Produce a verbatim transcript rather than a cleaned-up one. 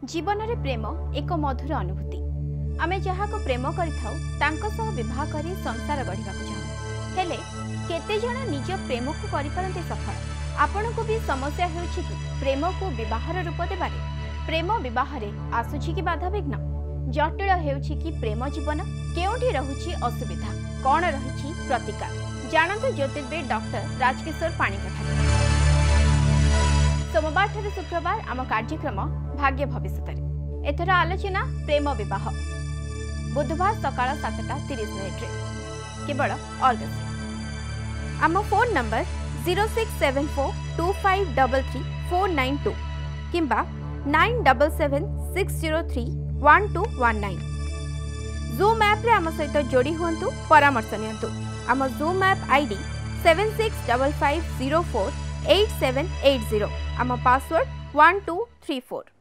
जीवन में प्रेम एक मधुर अनुभूति। आमे जहाँ को प्रेम कर विवाह कर संसार गढ़ा चाहूँ हेले केते जण निज प्रेम को करिपारंते सफल। आपण को भी समस्या होउछि कि प्रेम को विवाहर रूप देबारे प्रेम विवाह रे आसुछि कि बाधा विघ्न जटिल हेउछि कि प्रेम जीवन केउठी रहुछि असुविधा कौन रहिछि प्रतिकार जानतु ज्योतिर्विद डॉक्टर राजकिशोर पाणीकठा। सोमवार ठारे शुक्रवार आम कार्यक्रम भाग्य भविष्य एथर आलोचना प्रेम विवाह बुधवार सकाळ सातटा तीस मिनिट्रे केवल ऑर्गस। आम phone number zero six seven four two five double three four nine two किंबा nine double seven six zero three one two one nine. Zoom app रे आम सहित जोड़ी हुंतु परामर्श नियंतु। आम Zoom app ID seven six double five zero four eight seven eight zero. आम password one two three four.